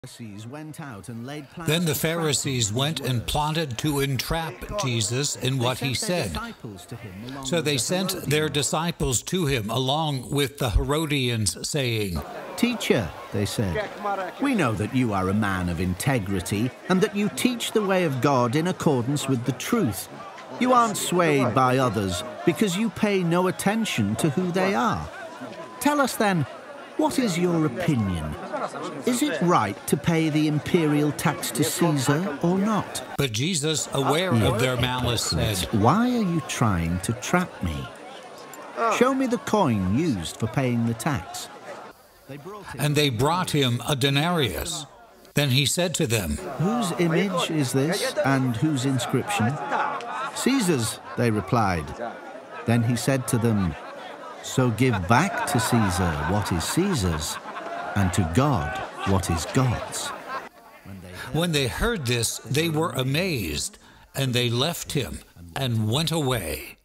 Then the Pharisees went and plotted to entrap Jesus in what he said. So they sent their disciples to him along with the Herodians, saying, "Teacher," they said, "we know that you are a man of integrity and that you teach the way of God in accordance with the truth. You aren't swayed by others because you pay no attention to who they are. Tell us then, what is your opinion? Is it right to pay the imperial tax to Caesar or not?" But Jesus, aware of their malice, said, "Why are you trying to trap me? Show me the coin used for paying the tax." And they brought him a denarius. Then he said to them, "Whose image is this and whose inscription?" "Caesar's," they replied. Then he said to them, "So give back to Caesar what is Caesar's, and to God what is God's." When they heard this, they were amazed, and they left him and went away.